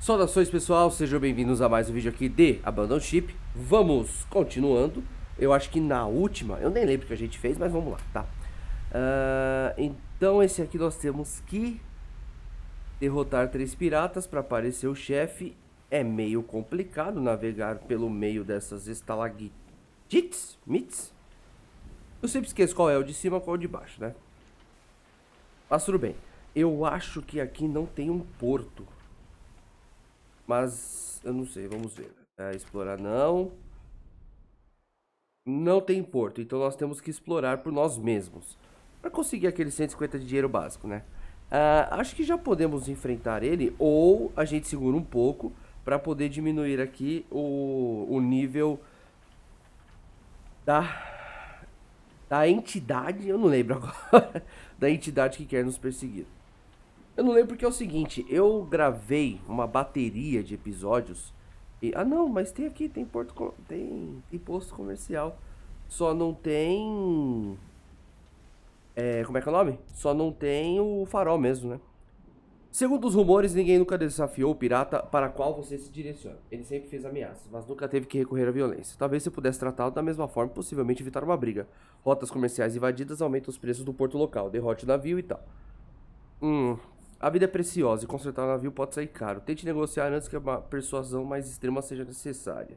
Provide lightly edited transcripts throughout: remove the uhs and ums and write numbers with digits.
Saudações pessoal, sejam bem-vindos a mais um vídeo aqui de Abandon Ship. Vamos continuando, eu acho que na última, eu nem lembro o que a gente fez, mas vamos lá, tá? Então esse aqui nós temos que derrotar 3 piratas para aparecer o chefe. É meio complicado navegar pelo meio dessas estalactites, mites. Eu sempre esqueço qual é o de cima e qual é o de baixo, né? Mas tudo bem, eu acho que aqui não tem um porto. Mas eu não sei, vamos ver. Explorar não. Não tem porto, então nós temos que explorar por nós mesmos. Para conseguir aquele 150 de dinheiro básico, né? Acho que já podemos enfrentar ele, ou a gente segura um pouco para poder diminuir aqui o nível da entidade. Eu não lembro agora. Da entidade que quer nos perseguir. Eu não lembro porque é o seguinte, eu gravei uma bateria de episódios e... Ah não, mas tem aqui, tem posto comercial. Só não tem... como é que é o nome? Só não tem o farol mesmo, né? Segundo os rumores, ninguém nunca desafiou o pirata para qual você se direciona. Ele sempre fez ameaças, mas nunca teve que recorrer à violência. Talvez você pudesse tratá-lo da mesma forma, possivelmente evitar uma briga. Rotas comerciais invadidas aumentam os preços do porto local, derrote o navio e tal. A vida é preciosa e consertar o navio pode sair caro. Tente negociar antes que uma persuasão mais extrema seja necessária.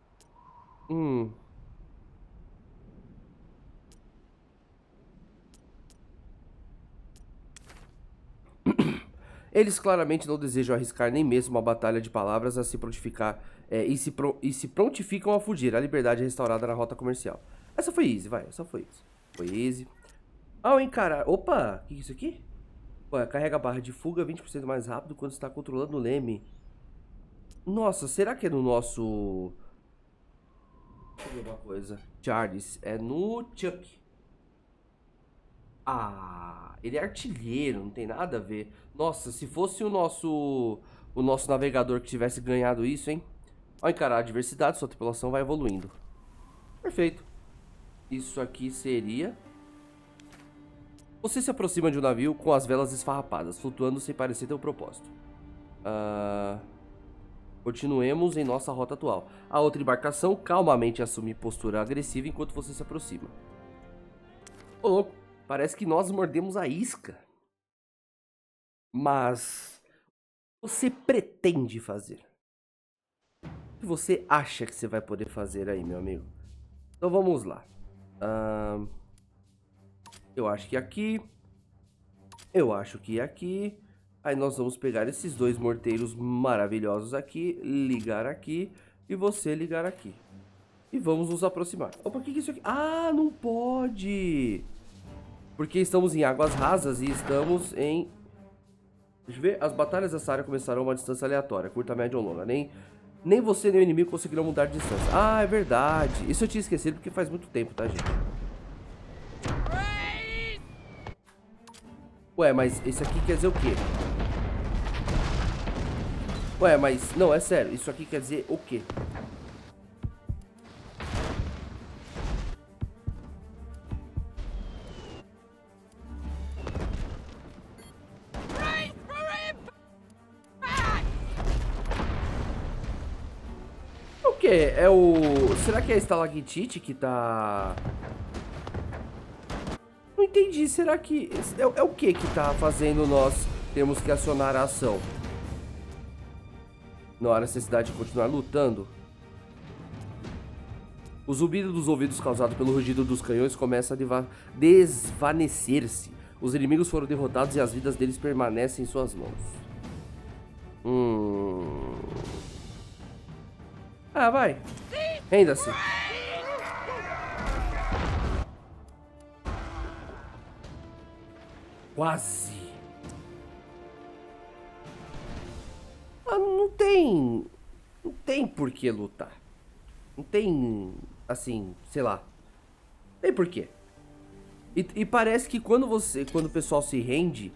Eles claramente não desejam arriscar nem mesmo uma batalha de palavras a se prontificar e se prontificam a fugir. A liberdade é restaurada na rota comercial. Essa foi easy, vai. Essa foi easy. Foi easy. Ao encarar... Opa! O que é isso aqui? Ué, carrega a barra de fuga 20% mais rápido quando está controlando o leme. Nossa, será que é no nosso... Deixa eu ver uma coisa. Charles, é no Chuck. Ele é artilheiro, não tem nada a ver. Nossa, se fosse o nosso navegador que tivesse ganhado isso, hein? Ao encarar a adversidade, sua tripulação vai evoluindo. Perfeito. Isso aqui seria... Você se aproxima de um navio com as velas esfarrapadas, flutuando sem parecer ter um propósito. Continuemos em nossa rota atual. A outra embarcação calmamente assume postura agressiva enquanto você se aproxima. Ô louco, parece que nós mordemos a isca. Mas... você pretende fazer? O que você acha que você vai poder fazer aí, meu amigo? Então vamos lá. Eu acho que aqui. Eu acho que aqui. Aí nós vamos pegar esses 2 morteiros maravilhosos aqui. Ligar aqui. E você ligar aqui. E vamos nos aproximar. Opa, o que é isso aqui? Ah, não pode! Porque estamos em águas rasas e estamos em... Deixa eu ver. As batalhas dessa área começarão a uma distância aleatória. Curta, média ou longa. Nem você nem o inimigo conseguirão mudar de distância. Ah, é verdade. Isso eu tinha esquecido porque faz muito tempo, tá, gente? Ué, mas esse aqui quer dizer o quê? Ué, mas... Não, é sério. Isso aqui quer dizer o quê? O quê? É o... Será que é a estalactite que tá... Não entendi. Será que... É o que tá fazendo nós termos que acionar a ação? Não há necessidade de continuar lutando. O zumbido dos ouvidos causado pelo rugido dos canhões começa a desvanecer-se. Os inimigos foram derrotados e as vidas deles permanecem em suas mãos. Vai. Renda-se. Quase. Não tem por que lutar. Não tem, assim, sei lá. Não tem por quê. E parece que quando o pessoal se rende,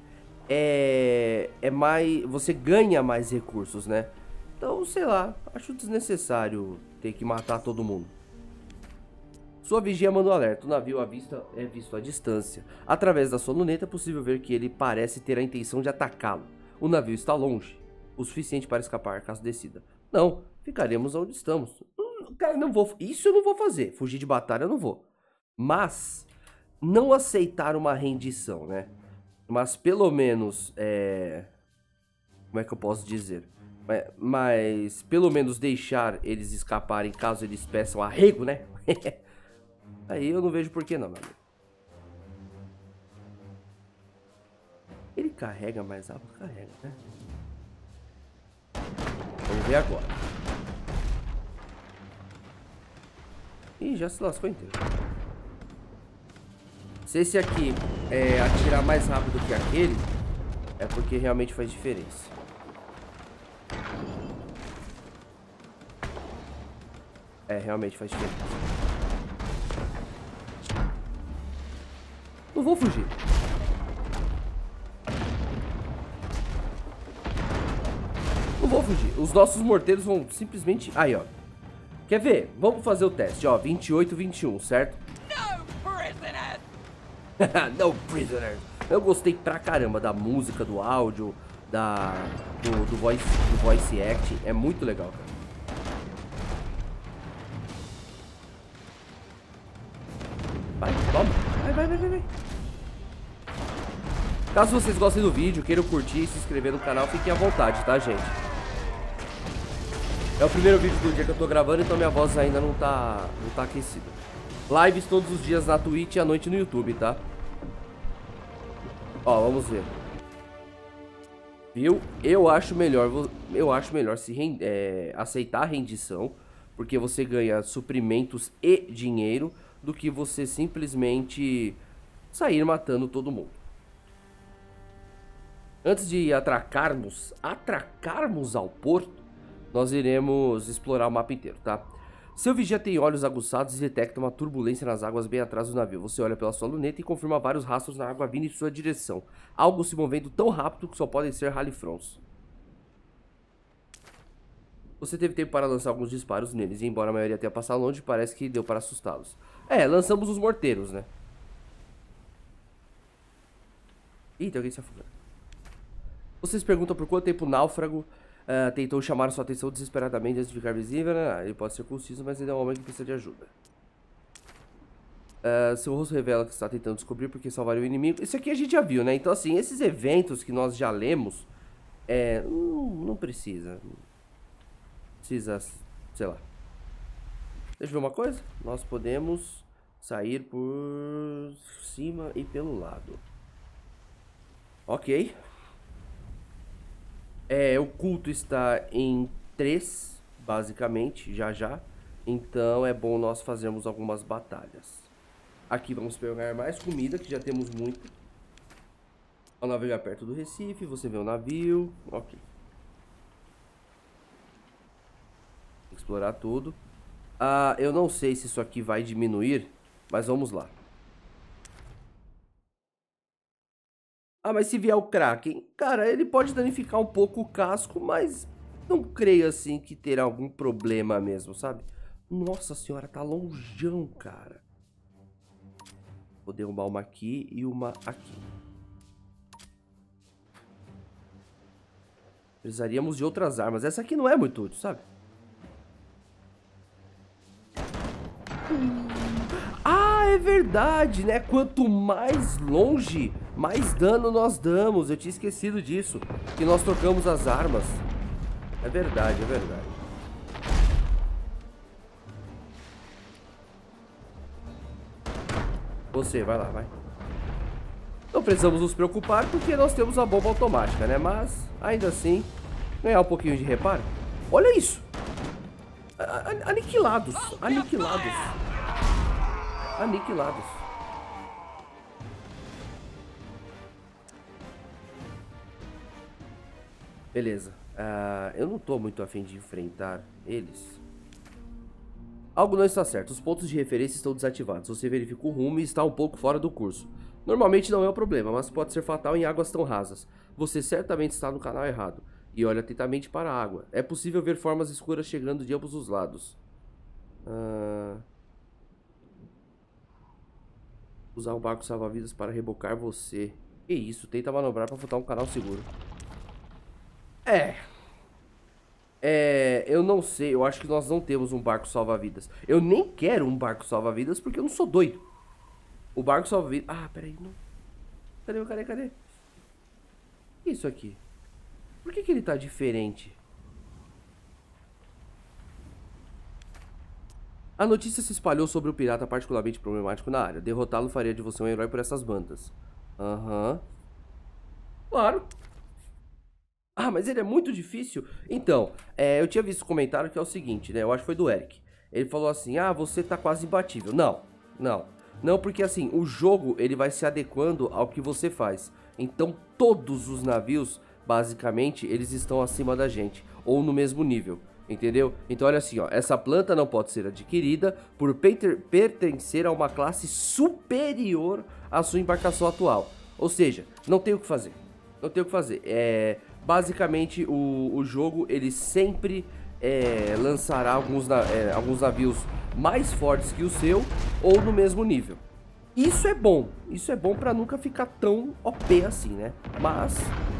você ganha mais recursos, né? Então, sei lá, acho desnecessário ter que matar todo mundo. Sua vigia manda um alerta. O navio é visto à distância. Através da sua luneta é possível ver que ele parece ter a intenção de atacá-lo. O navio está longe. o suficiente para escapar caso decida. Não, ficaremos onde estamos. Cara, não vou. Isso eu não vou fazer. Fugir de batalha eu não vou. Mas não aceitar uma rendição, né? Mas pelo menos, como é que eu posso dizer? Mas pelo menos deixar eles escaparem caso eles peçam arrego, né? Aí eu não vejo por que não, meu amigo. Ele carrega mais rápido? Carrega, né? Vamos ver agora. Ih, já se lascou inteiro. Se esse aqui atirar mais rápido que aquele, é porque realmente faz diferença. Realmente faz diferença. Não vou fugir. Não vou fugir. Os nossos morteiros vão simplesmente... Aí, ó. Quer ver? Vamos fazer o teste, ó. 28, 21, certo? No prisoners! No prisoners! Eu gostei pra caramba da música, do áudio, do voice acting. É muito legal, cara. Vai, toma. Vai. Caso vocês gostem do vídeo, queiram curtir e se inscrever no canal, fiquem à vontade, tá, gente? É o primeiro vídeo do dia que eu tô gravando, então minha voz ainda não tá aquecida. Lives todos os dias na Twitch e à noite no YouTube, tá? Ó, vamos ver. Viu? Eu acho melhor aceitar a rendição, porque você ganha suprimentos e dinheiro, do que você simplesmente sair matando todo mundo. Antes de atracarmos ao porto, nós iremos explorar o mapa inteiro, tá? Seu vigia tem olhos aguçados e detecta uma turbulência nas águas bem atrás do navio. Você olha pela sua luneta e confirma vários rastros na água vindo em sua direção. Algo se movendo tão rápido que só podem ser Halifrons. Você teve tempo para lançar alguns disparos neles, e embora a maioria tenha passado longe, parece que deu para assustá-los. Lançamos os morteiros, né? Ih, tem alguém se afogando. Vocês perguntam por quanto tempo o náufrago tentou chamar sua atenção desesperadamente antes de ficar visível, né? Ele pode ser conciso, mas ele é um homem que precisa de ajuda. Seu rosto revela que está tentando descobrir porque salvaria o inimigo. Isso aqui a gente já viu, né? Então, assim, esses eventos que nós já lemos, não precisa. Precisa, sei lá. Deixa eu ver uma coisa. Nós podemos sair por cima e pelo lado. Ok. O culto está em 3, basicamente, já. Então é bom nós fazermos algumas batalhas. Aqui vamos pegar mais comida, que já temos muito. Ao navegar perto do Recife, você vê o navio. Ok. Explorar tudo. Eu não sei se isso aqui vai diminuir, mas vamos lá. Mas se vier o Kraken, cara, ele pode danificar um pouco o casco, mas não creio assim que terá algum problema mesmo, sabe? Nossa senhora, tá longeão, cara. Vou derrubar uma aqui e uma aqui. Precisaríamos de outras armas. Essa aqui não é muito útil, sabe? É verdade, né? Quanto mais longe, mais dano nós damos. Eu tinha esquecido disso. Que nós trocamos as armas. É verdade. Você, vai lá, vai. Não precisamos nos preocupar porque nós temos a bomba automática, né? Mas, ainda assim, ganhar um pouquinho de reparo. Olha isso! Aniquilados. Beleza. Eu não tô muito afim de enfrentar eles. Algo não está certo. Os pontos de referência estão desativados. Você verifica o rumo e está um pouco fora do curso. Normalmente não é um problema, mas pode ser fatal em águas tão rasas. Você certamente está no canal errado. E olha atentamente para a água. É possível ver formas escuras chegando de ambos os lados. Usar um barco salva-vidas para rebocar você. Que isso, tenta manobrar para faltar um canal seguro. Eu não sei, eu acho que nós não temos um barco salva-vidas. Eu nem quero um barco salva-vidas porque eu não sou doido. O barco salva-vidas... Ah, peraí, não. Cadê? Isso aqui. Por que ele tá diferente? A notícia se espalhou sobre o pirata particularmente problemático na área. Derrotá-lo faria de você um herói por essas bandas. Aham. Claro. Ah, mas ele é muito difícil? Então, eu tinha visto um comentário que é o seguinte, né? Eu acho que foi do Eric. Ele falou assim, ah, você tá quase imbatível. Não. Não, porque assim, o jogo, ele vai se adequando ao que você faz. Então, todos os navios, basicamente, eles estão acima da gente. Ou no mesmo nível, entendeu? Então, olha assim, ó. Essa planta não pode ser adquirida por pertencer a uma classe superior à sua embarcação atual. Ou seja, não tem o que fazer. Não tem o que fazer. Basicamente, o jogo, ele sempre lançará alguns navios mais fortes que o seu ou no mesmo nível. Isso é bom pra nunca ficar tão OP assim, né? Mas...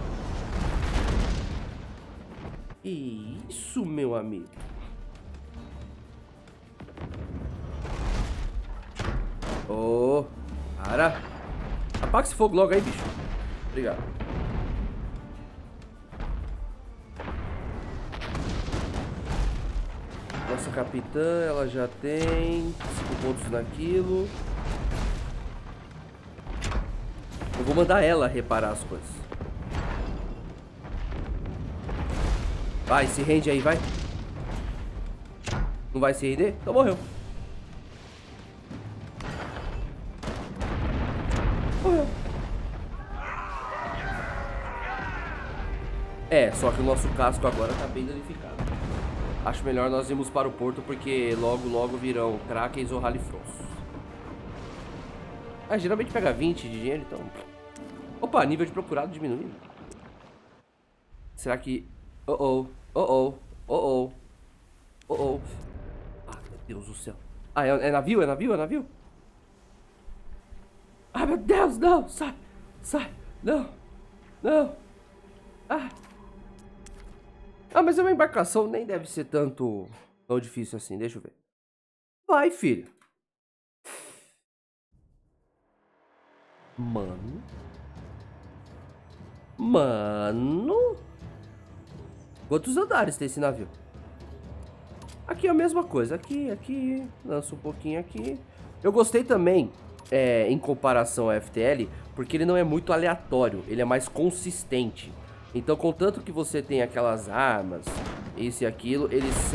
Isso, meu amigo. Ô, cara. Apaga esse fogo logo aí, bicho. Obrigado. Nossa capitã, ela já tem 5 pontos naquilo. Eu vou mandar ela reparar as coisas. Vai, se rende aí, vai. Não vai se render? Então morreu. Morreu. Só que o nosso casco agora tá bem danificado. Acho melhor nós irmos para o porto, porque logo virão Krakens ou Rallyfrost. Geralmente pega 20 de dinheiro, então... Opa, nível de procurado diminuindo. Será que... Oh. Ah, meu Deus do céu. Ah, é navio? Ah, meu Deus, não, sai, não. Mas é uma embarcação, nem deve ser tão difícil assim, deixa eu ver. Vai, filho. Mano. Quantos andares tem esse navio? Aqui é a mesma coisa. Aqui. Lança um pouquinho aqui. Eu gostei também, em comparação ao FTL, porque ele não é muito aleatório. Ele é mais consistente. Então, contanto que você tem aquelas armas, isso e aquilo,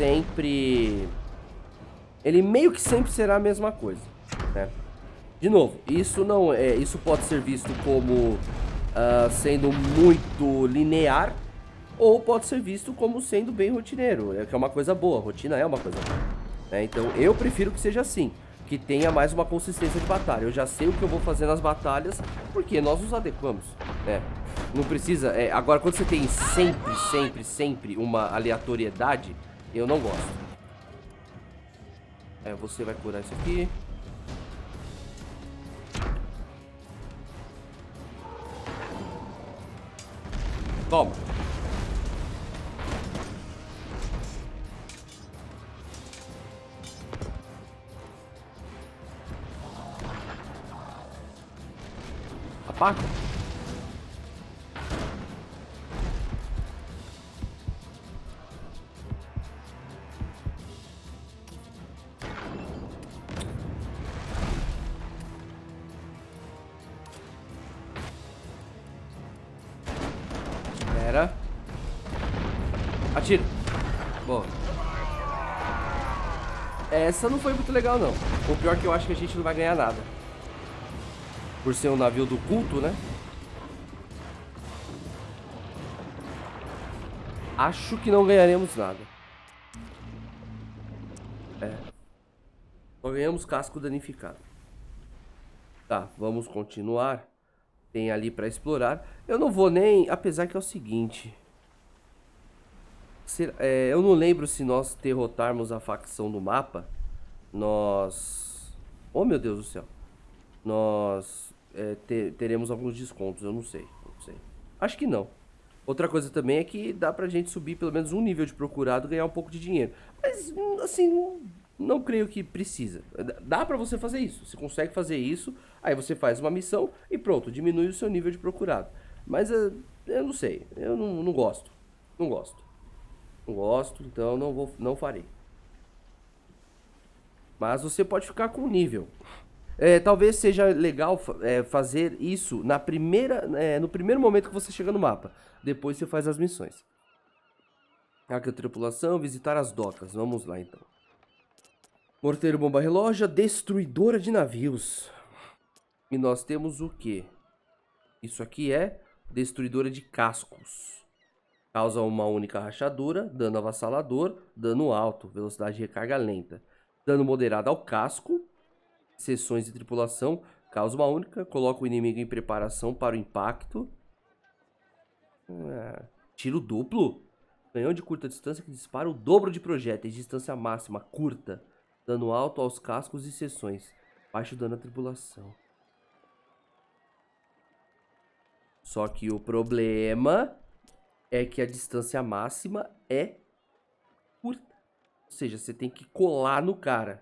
ele meio que sempre será a mesma coisa, né? De novo, isso pode ser visto como sendo muito linear, ou pode ser visto como sendo bem rotineiro, que é uma coisa boa. Rotina é uma coisa boa, né? Então eu prefiro que seja assim, que tenha mais uma consistência de batalha. Eu já sei o que eu vou fazer nas batalhas, porque nós nos adequamos, né? Não precisa... agora, quando você tem sempre uma aleatoriedade, eu não gosto. Você vai curar isso aqui. Toma. Apaga. Pera. Atira. Boa. Essa não foi muito legal, não. O pior é que eu acho que a gente não vai ganhar nada. Por ser um navio do culto, né? Acho que não ganharemos nada. Só ganhamos casco danificado. Tá, vamos continuar. Tem ali pra explorar. Eu não vou nem... Apesar que é o seguinte... eu não lembro se nós derrotarmos a facção do mapa, nós... Oh, meu Deus do céu. Nós teremos alguns descontos, eu não sei. Acho que não. Outra coisa também é que dá pra gente subir pelo menos um nível de procurado e ganhar um pouco de dinheiro. Mas, assim, não creio que precisa. Dá pra você fazer isso. Você consegue fazer isso, aí você faz uma missão e pronto, diminui o seu nível de procurado. Mas eu não sei, eu não gosto. Não gosto. Não gosto, então não farei. Mas você pode ficar com o nível. Talvez seja legal fazer isso no primeiro momento que você chega no mapa. Depois você faz as missões. Hacker tripulação, visitar as docas. Vamos lá então. Morteiro bomba relógio, destruidora de navios. E nós temos o quê? Isso aqui é destruidora de cascos. Causa uma única rachadura, dano avassalador, dano alto, velocidade de recarga lenta. Dano moderado ao casco. Seções de tripulação, causa uma única, coloca o inimigo em preparação para o impacto. Tiro duplo? Canhão de curta distância que dispara o dobro de projéteis, distância máxima, curta. Dano alto aos cascos e seções. Baixo dano à tripulação. Só que o problema é que a distância máxima é curta. Ou seja, você tem que colar no cara.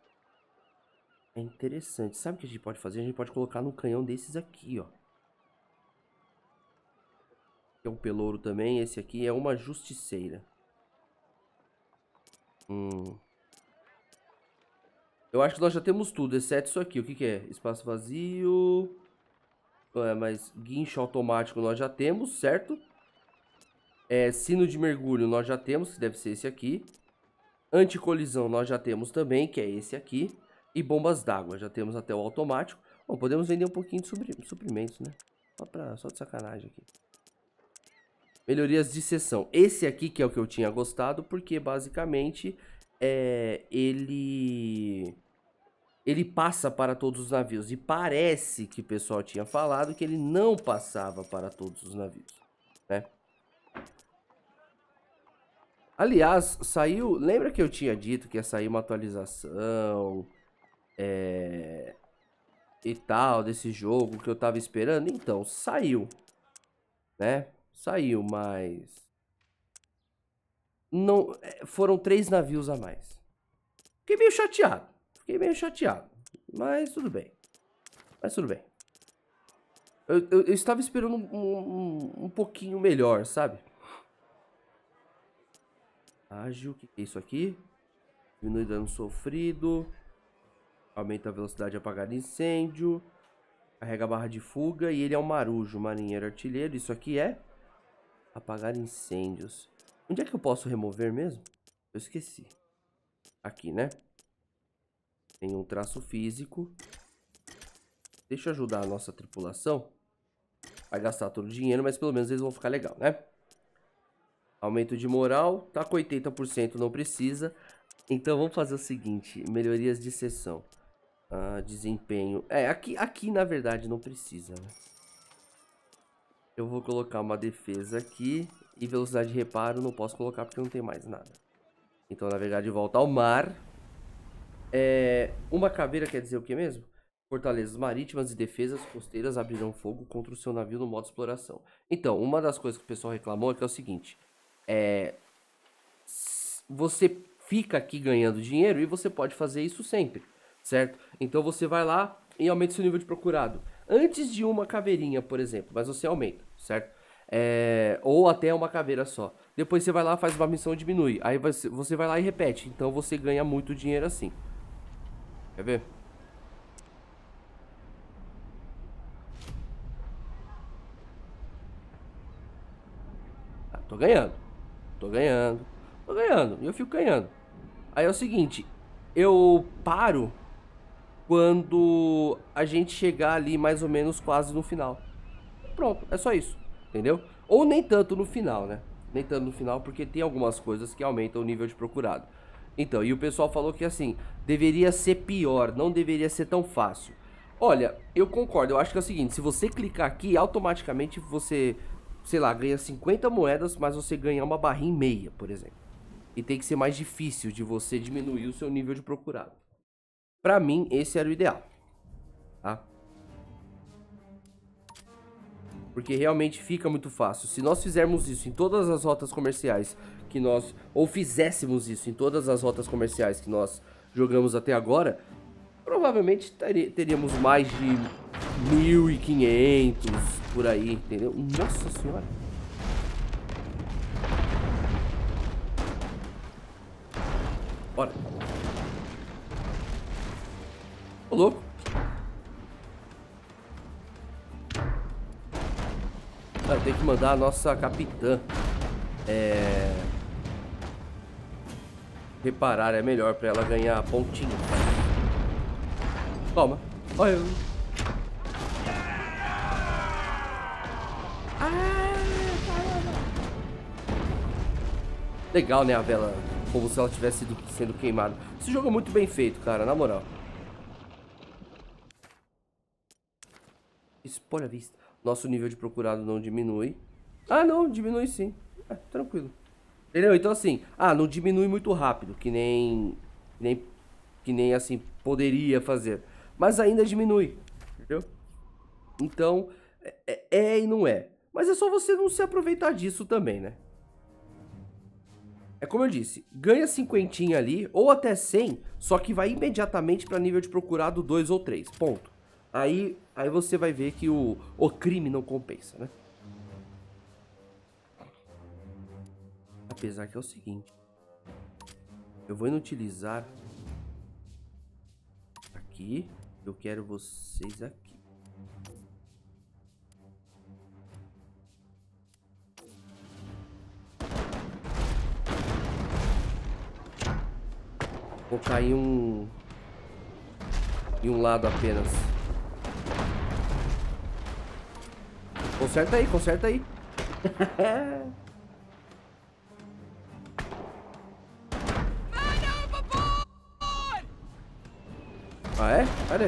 É interessante. Sabe o que a gente pode fazer? A gente pode colocar num canhão desses aqui, ó. É um pelouro também. Esse aqui é uma justiceira. Eu acho que nós já temos tudo, exceto isso aqui. O que que é? Espaço vazio. Mas guincho automático nós já temos, certo? Sino de mergulho nós já temos, que deve ser esse aqui. Anticolisão nós já temos também, que é esse aqui. E bombas d'água, já temos até o automático. Bom, podemos vender um pouquinho de suprimentos, né? Só de sacanagem aqui. Melhorias de seção. Esse aqui que é o que eu tinha gostado, porque basicamente ele passa para todos os navios. E parece que o pessoal tinha falado que ele não passava para todos os navios, né? Aliás, saiu... Lembra que eu tinha dito que ia sair uma atualização e tal desse jogo que eu tava esperando? Então, saiu, né? Saiu, mas... não, foram 3 navios a mais. Fiquei meio chateado. Mas tudo bem. Eu estava esperando um pouquinho melhor, sabe? Ágil, o que é isso aqui? Diminui dano sofrido. Aumenta a velocidade de apagar incêndio. Carrega a barra de fuga. E ele é um marujo, marinheiro artilheiro. Isso aqui é apagar incêndios. Onde é que eu posso remover mesmo? Eu esqueci. Aqui, né? Tem um traço físico. Deixa eu ajudar a nossa tripulação. Vai gastar todo o dinheiro, mas pelo menos eles vão ficar legal, né? Aumento de moral. Tá com 80%, não precisa. Então vamos fazer o seguinte. Melhorias de seção. Desempenho. Aqui na verdade não precisa, né? Eu vou colocar uma defesa aqui. E velocidade de reparo não posso colocar porque não tem mais nada. Então navegar de volta ao mar. Uma caveira quer dizer o que mesmo? Fortalezas marítimas e defesas costeiras abrirão fogo contra o seu navio no modo exploração. Então, uma das coisas que o pessoal reclamou é que é o seguinte. Você fica aqui ganhando dinheiro e você pode fazer isso sempre, certo? Então você vai lá e aumenta seu nível de procurado. Antes de uma caveirinha, por exemplo, mas você aumenta, certo? Ou até uma caveira só. Depois você vai lá, faz uma missão e diminui. Aí você vai lá e repete. Então você ganha muito dinheiro assim. Quer ver? Tô ganhando. E eu fico ganhando. Aí é o seguinte. Eu paro quando a gente chegar ali mais ou menos quase no final. Pronto, é só isso. Entendeu? Ou nem tanto no final, né? Nem tanto no final, porque tem algumas coisas que aumentam o nível de procurado. Então, e o pessoal falou que assim, deveria ser pior, não deveria ser tão fácil. Olha, eu concordo, eu acho que é o seguinte, se você clicar aqui, automaticamente você, sei lá, ganha 50 moedas, mas você ganha uma barrinha e meia, por exemplo. E tem que ser mais difícil de você diminuir o seu nível de procurado. Pra mim, esse era o ideal, tá? Porque realmente fica muito fácil. Se nós fizermos isso em todas as rotas comerciais que nós... Ou fizéssemos isso em todas as rotas comerciais que nós jogamos até agora, provavelmente teríamos mais de 1.500 por aí, entendeu? Nossa senhora. Bora. Ô, louco. Eu tenho que mandar a nossa capitã reparar, é melhor pra ela ganhar pontinho. Toma. Olha. Legal, né, a vela, como se ela tivesse sendo queimada. Esse jogo é muito bem feito, cara, na moral. Expor a vista. Nosso nível de procurado não diminui. Ah, não, diminui sim. Tranquilo. Entendeu? Então assim, não diminui muito rápido, que nem assim poderia fazer. Mas ainda diminui, entendeu? Então, e não é. Mas é só você não se aproveitar disso também, né? É como eu disse, ganha 50 ali, ou até 100, só que vai imediatamente para nível de procurado 2 ou 3, ponto. Aí você vai ver que o crime não compensa, né? Apesar que é o seguinte, eu vou inutilizar aqui, eu quero vocês aqui. Vou cair em um lado apenas. Conserta aí, conserta aí. Ah, é? Cadê?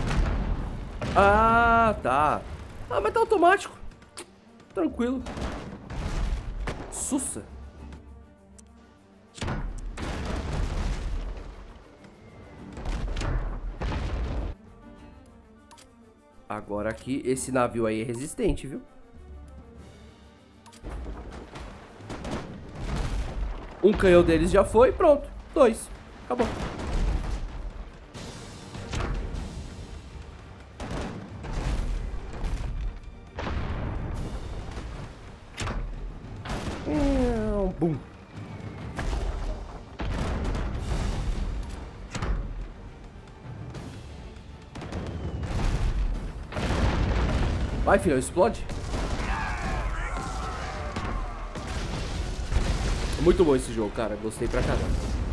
Ah, tá. Ah, mas tá automático. Tranquilo. Sussa. Agora aqui, esse navio aí é resistente, viu? Um canhão deles já foi, pronto. 2. Acabou. Bum. Vai, filhão, explode. Muito bom esse jogo, cara. Gostei pra caramba.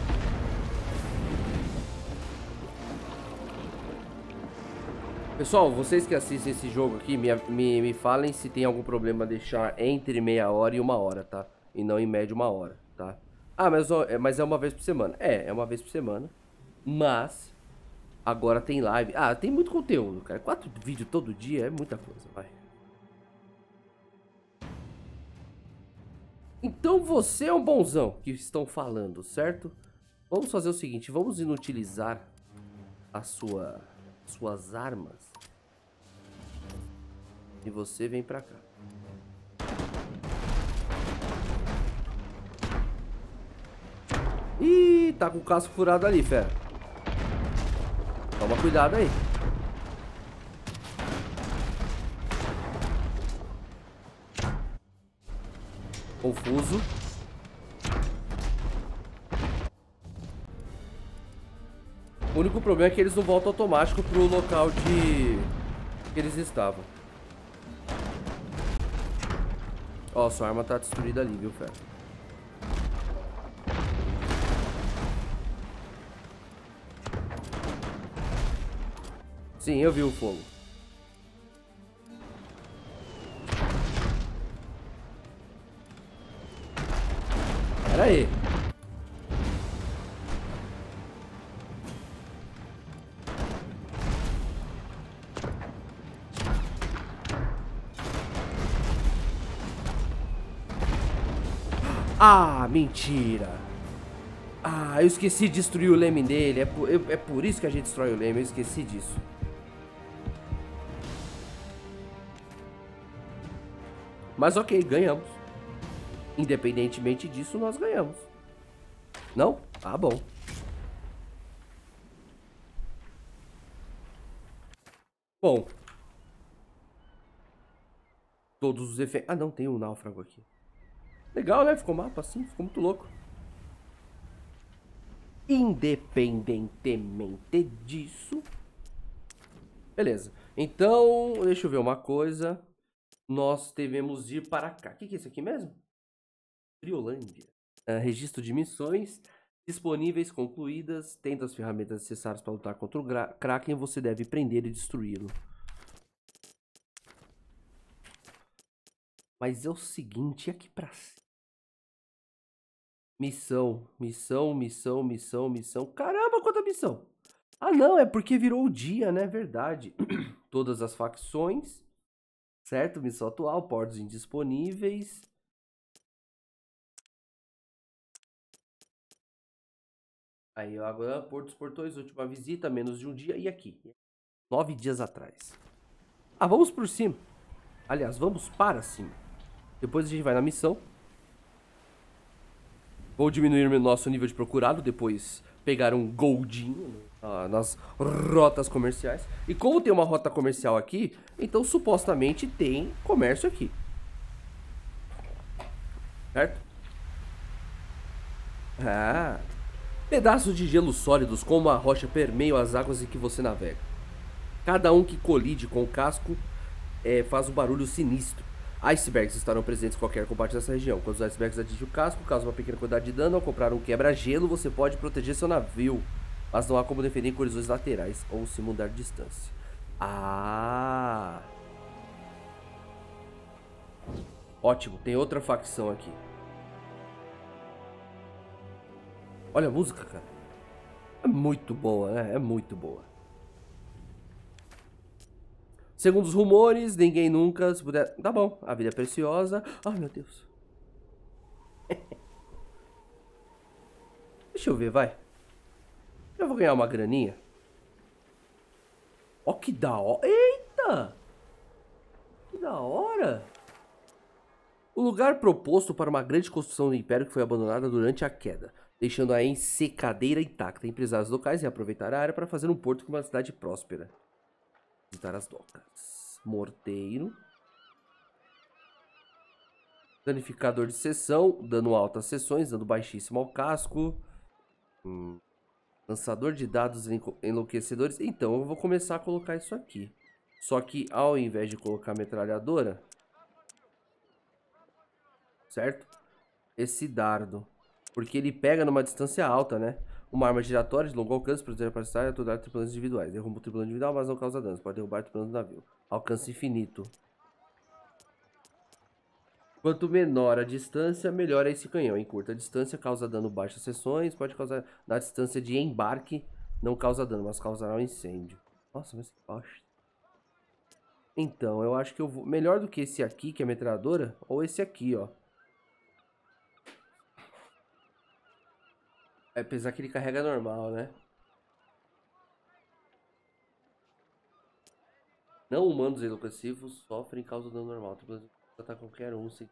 Pessoal, vocês que assistem esse jogo aqui, me falem se tem algum problema deixar entre meia hora e 1 hora, tá? E não em média 1 hora, tá? Ah, mas é uma vez por semana. É uma vez por semana. Mas agora tem live. Ah, tem muito conteúdo, cara. 4 vídeos todo dia é muita coisa, vai. Então você é um bonzão que estão falando, certo? Vamos fazer o seguinte, vamos inutilizar suas armas. E você vem pra cá. Ih, tá com o casco furado ali, fera. Toma cuidado aí. Confuso. O único problema é que eles não voltam automático pro local que eles estavam. Ó, sua arma tá destruída ali, viu, fera? Sim, eu vi o fogo. Pera aí. Ah, mentira. Ah, eu esqueci de destruir o leme dele. É por isso que a gente destrói o leme. Eu esqueci disso. Mas ok, ganhamos. Independentemente disso, nós ganhamos. Não? Ah, bom. Bom. Todos os efeitos... Ah, não, tem um náufrago aqui. Legal, né? Ficou mapa assim, ficou muito louco. Independentemente disso... Beleza. Então, deixa eu ver uma coisa. Nós devemos ir para cá. O que é isso aqui mesmo? Friolândia. Registro de missões disponíveis, concluídas. Tendo as ferramentas necessárias para lutar contra o Kraken, você deve prender e destruí-lo. Mas é o seguinte, aqui pra cima. Missão, missão, missão, missão, missão. Caramba, quanta missão! Ah, não, é porque virou o dia, né? Verdade. Todas as facções. Certo? Missão atual, portos indisponíveis. Aí, agora, Porto dos Portões, última visita, menos de um dia. E aqui? 9 dias atrás. Ah, vamos por cima. Aliás, vamos para cima. Depois a gente vai na missão. Vou diminuir o nosso nível de procurado, depois pegar um goldinho nas rotas comerciais. E como tem uma rota comercial aqui, então supostamente tem comércio aqui. Certo? Ah. Pedaços de gelo sólidos como a rocha permeiam as águas em que você navega. Cada um que colide com o casco faz um barulho sinistro. Icebergs estarão presentes em qualquer combate nessa região. Quando os icebergs atingem o casco, causam uma pequena quantidade de dano. Ao comprar um quebra-gelo, você pode proteger seu navio, mas não há como defender em colisões laterais ou se mudar de distância. Ah! Ótimo, tem outra facção aqui. Olha a música, cara. É muito boa, né? É muito boa. Segundo os rumores, ninguém nunca se puder... Tá bom, a vida é preciosa. Ai, meu Deus. Deixa eu ver, vai. Eu vou ganhar uma graninha. Ó, que da hora. Eita! Que da hora. O lugar proposto para uma grande construção do Império que foi abandonada durante a queda, deixando a ensecadeira intacta. Empresários locais reaproveitaram a área para fazer um porto com uma cidade próspera. Visitar as docas. Morteiro. Danificador de seção, dando altas seções, dando baixíssimo ao casco. Lançador de dados enlouquecedores. Então, eu vou começar a colocar isso aqui. Só que ao invés de colocar metralhadora... Certo? Esse dardo. Porque ele pega numa distância alta, né? Uma arma giratória de longo alcance, proteger para estar e atuar tripulantes individuais. Derruba o tripulante individual, mas não causa danos. Pode derrubar o tripulante do navio. Alcance infinito. Quanto menor a distância, melhor é esse canhão. Em curta distância, causa dano baixas seções. Pode causar... Na distância de embarque, não causa dano, mas causará um incêndio. Nossa, mas que bosta. Então, eu acho que eu vou... Melhor do que esse aqui, que é a metralhadora, ou esse aqui, ó. Apesar que ele carrega normal, né? Não humanos enlouquecidos sofrem causa dano normal. Tu pode atacar qualquer um sem...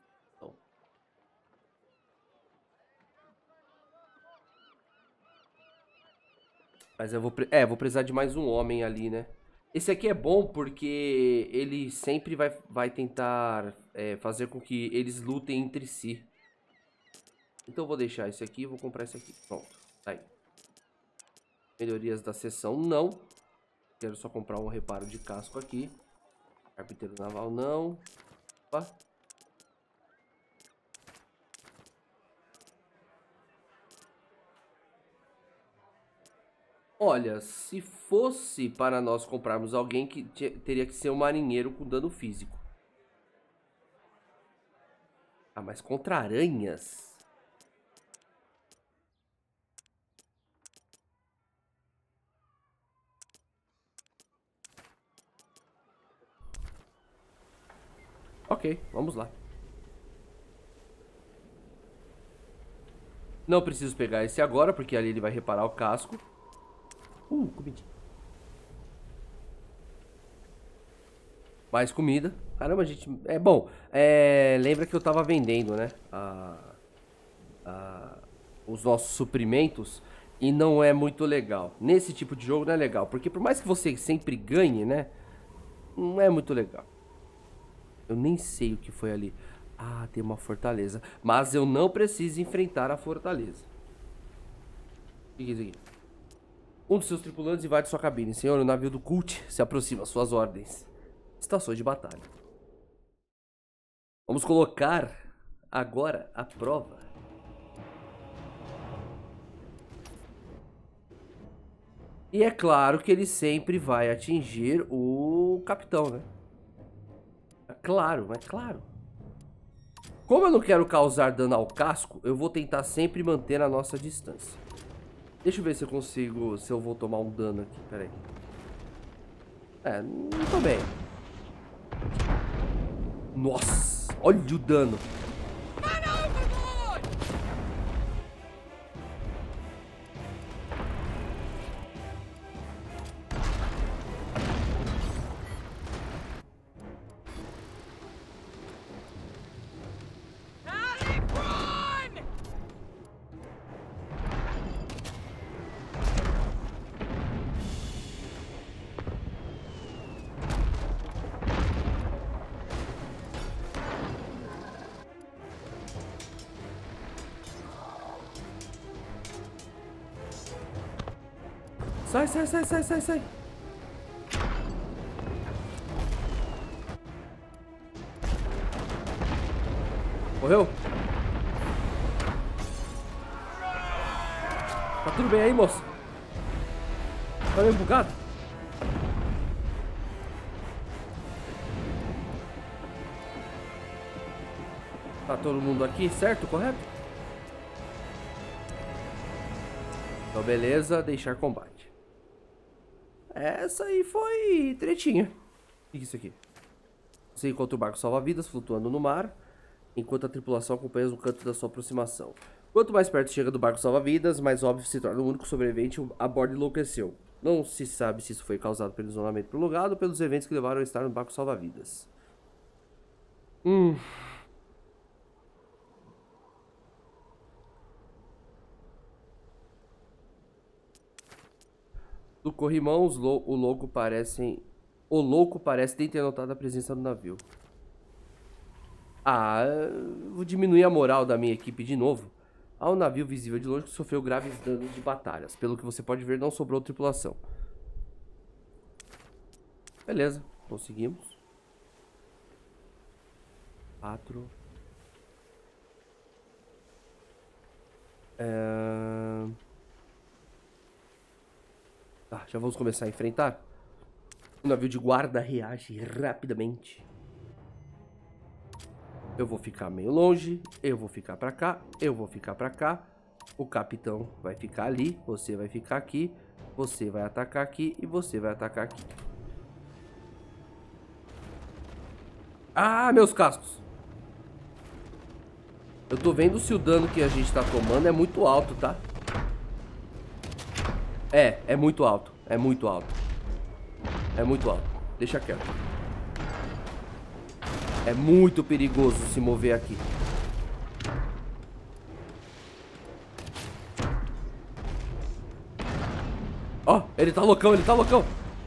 Mas eu vou precisar de mais um homem ali, né? Esse aqui é bom porque ele sempre vai tentar fazer com que eles lutem entre si. Então eu vou deixar esse aqui e vou comprar esse aqui. Pronto, tá aí. Melhorias da seção, não. Quero só comprar um reparo de casco aqui. Carpinteiro naval, não. Opa. Olha, se fosse para nós comprarmos alguém que teria que ser um marinheiro com dano físico. Ah, mas contra aranhas? Ok, vamos lá. Não preciso pegar esse agora, porque ali ele vai reparar o casco. Comidinha. Mais comida. Caramba, gente. É bom. Lembra que eu tava vendendo, né? Os nossos suprimentos. E não é muito legal. Nesse tipo de jogo não é legal. Porque por mais que você sempre ganhe, né? Não é muito legal. Eu nem sei o que foi ali. Ah, tem uma fortaleza. Mas eu não preciso enfrentar a fortaleza. O que é isso aqui? Um dos seus tripulantes invade sua cabine. Senhor, o navio do Cult se aproxima. Suas ordens. Estações de batalha. Vamos colocar agora a prova. E é claro que ele sempre vai atingir o capitão, né? É claro, é claro. Como eu não quero causar dano ao casco, eu vou tentar sempre manter a nossa distância. Deixa eu ver se eu consigo, se eu vou tomar um dano aqui, peraí. Não tô bem. Nossa, olha o dano. Sai, sai, sai, sai, sai, sai. Morreu? Tá tudo bem aí, moço? Tá meio bugado? Tá todo mundo aqui, certo? Correto? Então, beleza. Deixar combate. Essa aí foi tretinha. O que é isso aqui? Você encontra o barco salva-vidas flutuando no mar, enquanto a tripulação acompanha no canto da sua aproximação. Quanto mais perto chega do barco salva-vidas, mais óbvio se torna o único sobrevivente a bordo enlouqueceu. Não se sabe se isso foi causado pelo isolamento prolongado ou pelos eventos que levaram a estar no barco salva-vidas. Do corrimão, o louco parece... O louco parece nem ter notado a presença do navio. Ah, vou diminuir a moral da minha equipe de novo. Há um navio visível de longe que sofreu graves danos de batalhas. Pelo que você pode ver, não sobrou tripulação. Beleza, conseguimos. 4. Tá, já vamos começar a enfrentar. O navio de guarda reage rapidamente. Eu vou ficar meio longe. Eu vou ficar pra cá. Eu vou ficar pra cá. O capitão vai ficar ali. Você vai ficar aqui. Você vai atacar aqui. E você vai atacar aqui. Ah, meus cascos. Eu tô vendo se o dano que a gente tá tomando é muito alto, tá? É muito alto. É muito alto. É muito alto. Deixa quieto. É muito perigoso se mover aqui. Ó, ele tá loucão, ele tá loucão.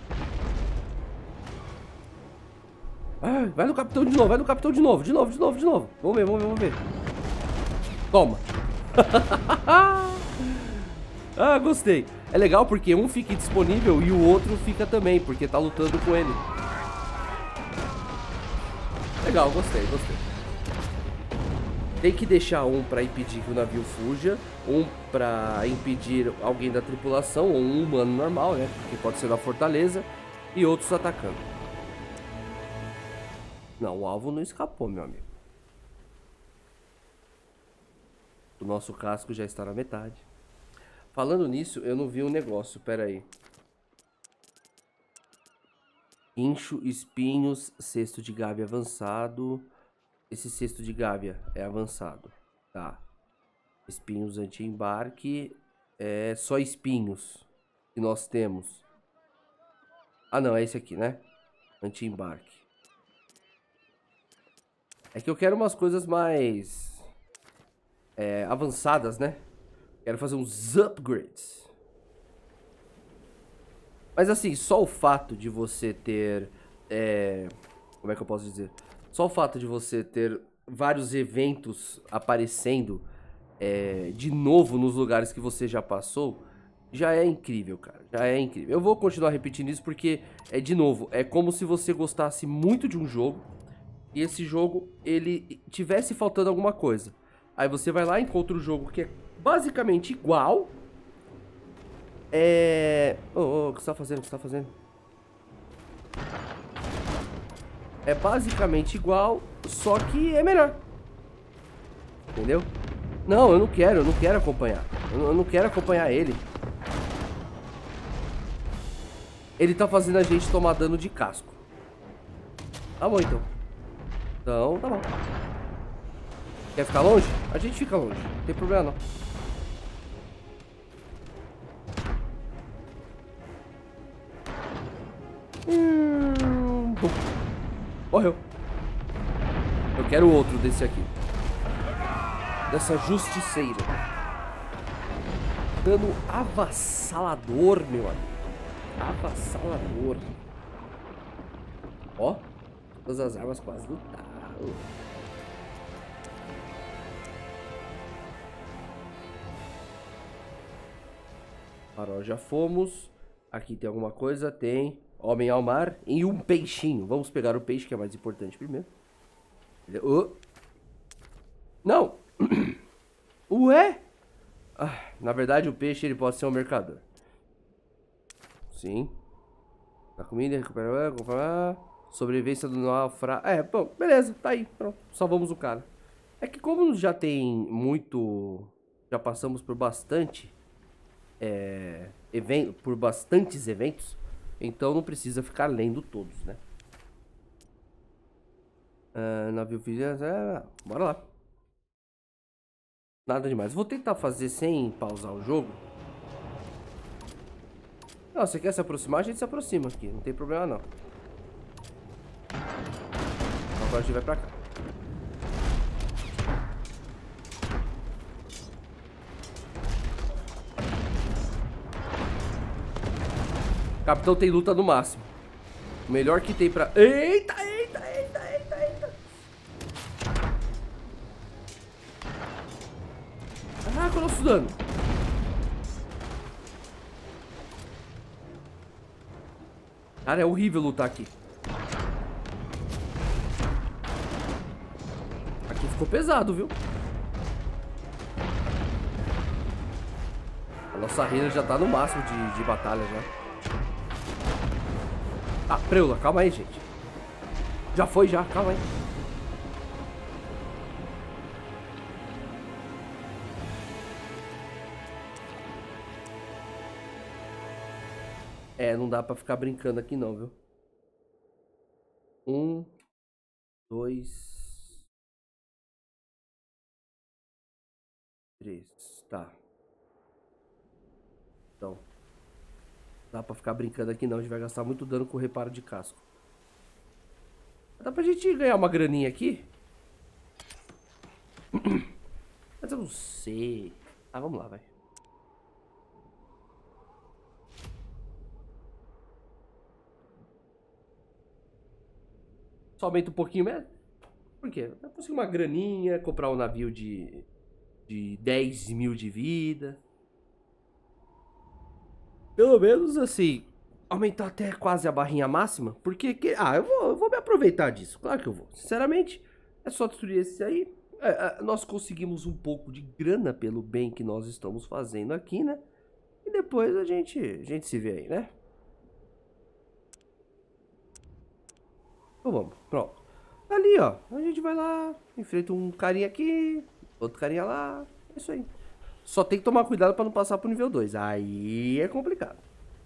Ah, vai no capitão de novo, vai no capitão de novo. De novo, de novo, de novo. Vamos ver, vamos ver, vamos ver. Toma. Ah, gostei. É legal porque um fica disponível e o outro fica também, porque tá lutando com ele. Legal, gostei, gostei. Tem que deixar um pra impedir que o navio fuja, um pra impedir alguém da tripulação, ou um humano normal, né? Que pode ser da fortaleza, e outros atacando. Não, o alvo não escapou, meu amigo. O nosso casco já está na metade. Falando nisso, eu não vi um negócio, pera aí. Incho, espinhos, cesto de gávea avançado. Esse cesto de gávea é avançado, tá. Espinhos anti-embarque. É só espinhos que nós temos. Ah, não, é esse aqui, né? Anti-embarque. É que eu quero umas coisas mais avançadas, né? Quero fazer uns upgrades. Mas assim, só o fato de você ter... como é que eu posso dizer? Só o fato de você ter vários eventos aparecendo de novo nos lugares que você já passou, já é incrível, cara. Já é incrível. Eu vou continuar repetindo isso porque, de novo, é como se você gostasse muito de um jogo e esse jogo, ele tivesse faltando alguma coisa. Aí você vai lá e encontra o jogo que é basicamente igual. O que você tá fazendo? O que você tá fazendo? É basicamente igual, só que é melhor. Entendeu? Não, eu não quero acompanhar. Eu não quero acompanhar ele. Ele tá fazendo a gente tomar dano de casco. Tá bom, então. Então, tá bom. Quer ficar longe? A gente fica longe. Não tem problema, não. Morreu. Eu quero outro desse aqui. Dessa justiceira. Dano avassalador, meu amigo. Avassalador. Ó. Todas as armas quase lutaram. Farol já fomos. Aqui tem alguma coisa? Tem. Homem ao mar e um peixinho. Vamos pegar o peixe, que é mais importante primeiro. Não! Ué? Na verdade, o peixe ele pode ser um mercador. Sim. A comida, recuperar. Sobrevivência do naufrágio. Bom, beleza, tá aí. Pronto, salvamos o cara. É que como já tem muito... Já passamos por bastante... por bastantes eventos. Então não precisa ficar lendo todos, né? Navio... bora lá. Nada demais. Vou tentar fazer sem pausar o jogo. Não, você quer se aproximar? A gente se aproxima aqui. Não tem problema, não. Agora a gente vai pra cá. Capitão tem luta no máximo. O melhor que tem pra... Eita, eita, eita, eita, eita. Caraca, o nosso dano. Cara, é horrível lutar aqui. Aqui ficou pesado, viu? A nossa reina já tá no máximo de batalha já. Preula, calma aí, gente. Já foi, já, calma aí. Não dá pra ficar brincando aqui não, viu? 1, 2, 3, tá. Então, dá pra ficar brincando aqui não, a gente vai gastar muito dano com reparo de casco. Dá pra gente ganhar uma graninha aqui? Mas eu não sei. Vamos lá, vai. Só aumenta um pouquinho mesmo? Por quê? Dá pra conseguir uma graninha, comprar um navio de 10 mil de vida. Pelo menos assim, aumentar até quase a barrinha máxima. Porque, eu vou me aproveitar disso. Claro que eu vou. Sinceramente, é só destruir esse aí. Nós conseguimos um pouco de grana pelo bem que nós estamos fazendo aqui, né? E depois a gente se vê aí, né? Então vamos, pronto. Ali, ó. A gente vai lá, enfrenta um carinha aqui, outro carinha lá. É isso aí. Só tem que tomar cuidado pra não passar pro nível 2. Aí é complicado.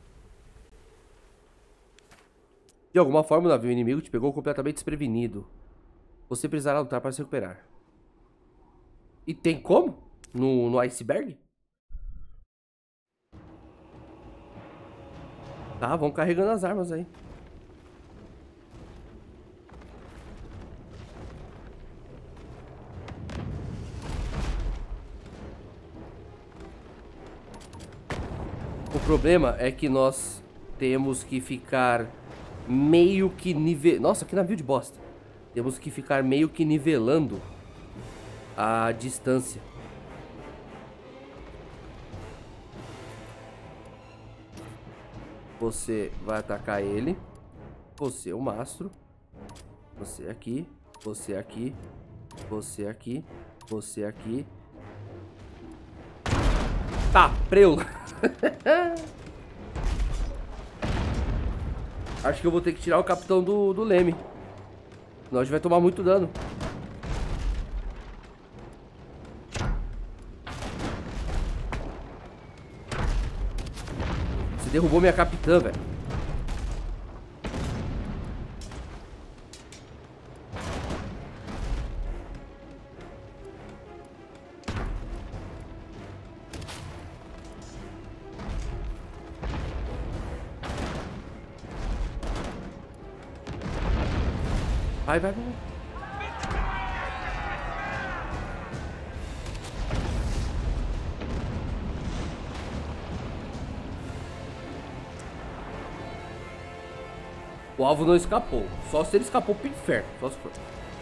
De alguma forma, o navio inimigo te pegou completamente desprevenido. Você precisará lutar para se recuperar. E tem como? No iceberg? Tá, vamos carregando as armas aí. O problema é que nós temos que ficar meio que nivelando. Nossa, que navio de bosta. Temos que ficar meio que nivelando a distância. Você vai atacar ele. Você, o mastro. Você aqui. Você aqui. Você aqui. Você aqui. Tá, preula. Acho que eu vou ter que tirar o capitão do leme. Senão a gente vai tomar muito dano. Você derrubou minha capitã, velho. Vai, vai, vai. O alvo não escapou. Só se ele escapou pro inferno. Só se for.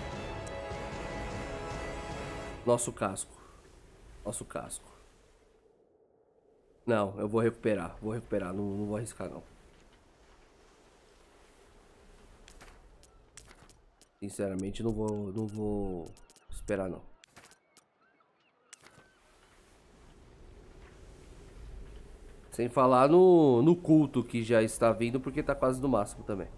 Nosso casco. Nosso casco. Não, eu vou recuperar. Vou recuperar. Não, não vou arriscar, não. Sinceramente, não vou esperar, não. Sem falar no culto que já está vindo, porque tá quase no máximo também.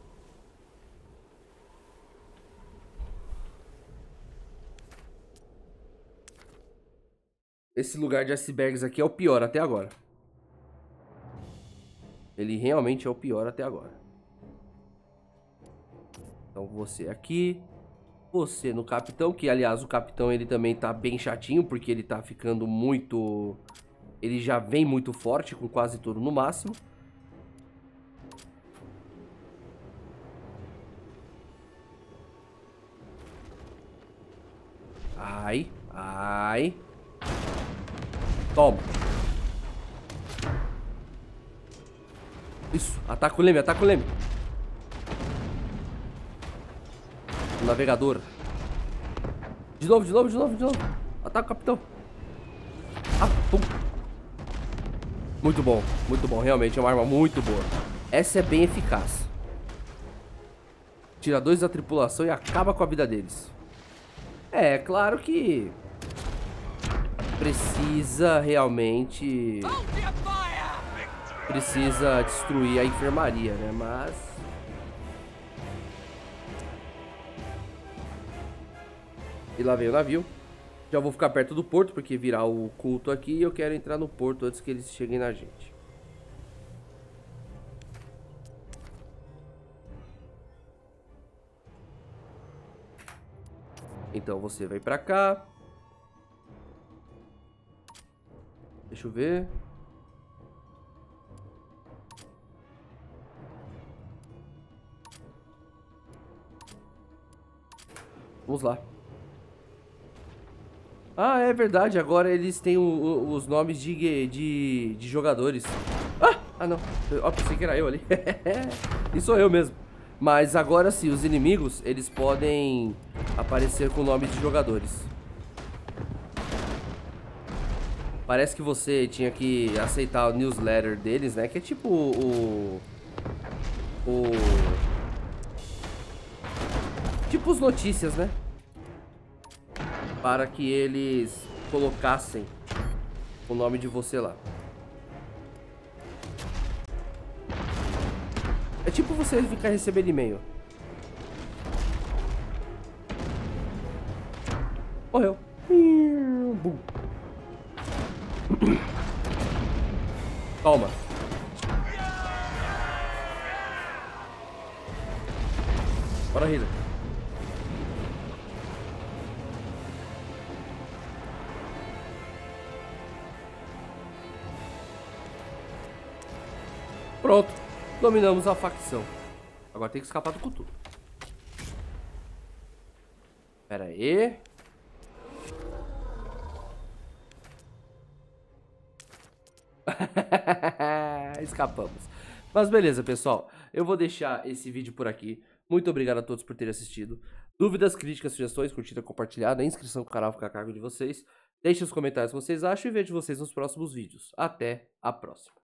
Esse lugar de icebergs aqui é o pior até agora. Ele realmente é o pior até agora. Então você aqui. Você no capitão, que aliás o capitão ele também tá bem chatinho, porque ele tá ficando muito... Ele já vem muito forte, com quase tudo no máximo. Ai, ai. Toma. Isso, ataca o leme, ataca o leme. O navegador. De novo, de novo, de novo, de novo. Ataca o capitão. Ah, pum. Muito bom, realmente é uma arma muito boa. Essa é bem eficaz. Tira dois da tripulação e acaba com a vida deles. É, claro que precisa realmente... Precisa destruir a enfermaria, né? Mas... E lá vem o navio. Já vou ficar perto do porto, porque virar o culto aqui e eu quero entrar no porto antes que eles cheguem na gente. Então você vai pra cá. Deixa eu ver. Vamos lá. Ah, é verdade. Agora eles têm os nomes de jogadores. Ah, não. Ó, pensei que era eu ali. E sou eu mesmo. Mas agora sim, os inimigos, eles podem aparecer com nomes de jogadores. Parece que você tinha que aceitar o newsletter deles, né? Que é tipo tipo os notícias, né? Para que eles colocassem o nome de você lá. É tipo você ficar recebendo e-mail. Morreu. Toma. Bora, Rita. Pronto. Dominamos a facção. Agora tem que escapar do Cthulhu. Pera aí. escapamos. Mas beleza, pessoal. Eu vou deixar esse vídeo por aqui. Muito obrigado a todos por terem assistido. Dúvidas, críticas, sugestões, curtida, compartilhada, inscrição no canal fica a cargo de vocês. Deixe os comentários o que vocês acham e vejo vocês nos próximos vídeos. Até a próxima.